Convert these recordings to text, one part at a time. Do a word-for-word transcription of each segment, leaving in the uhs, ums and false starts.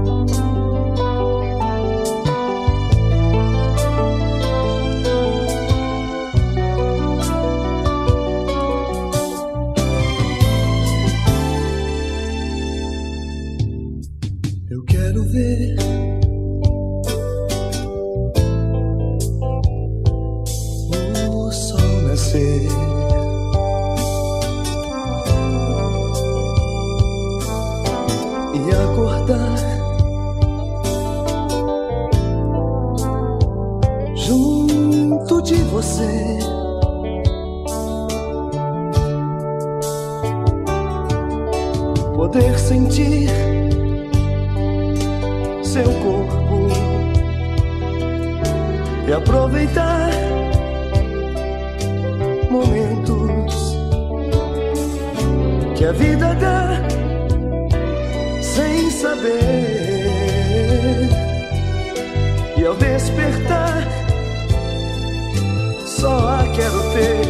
Eu quero ver o sol nascer, e acordar junto de você. Poder sentir seu corpo e aproveitar momentos que a vida dá sem saber. E ao despertar só a quero ter.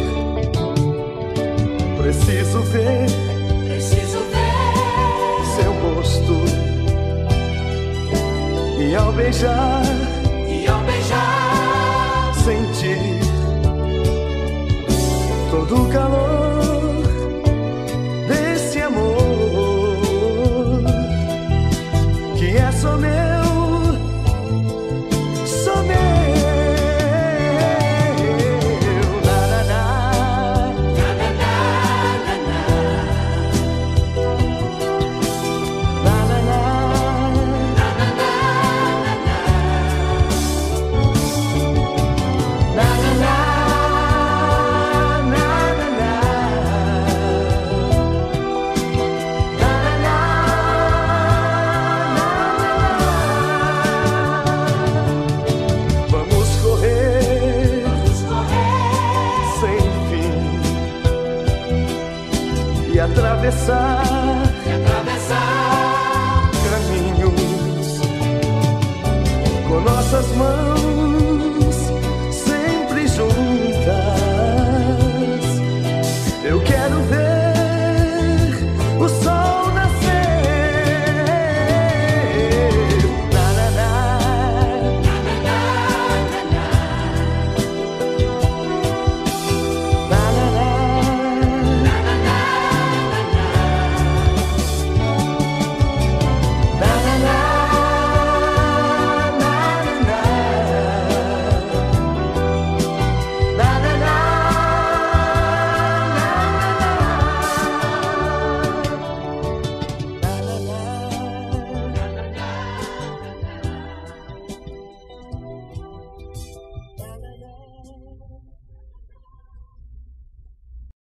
Preciso ver, preciso ver seu rosto. E ao beijar, e ao beijar, sentir todo o calor desse amor que é só meu, só meu. Na, na, na. na, na, na, na, na. Na, na, na. Atravessar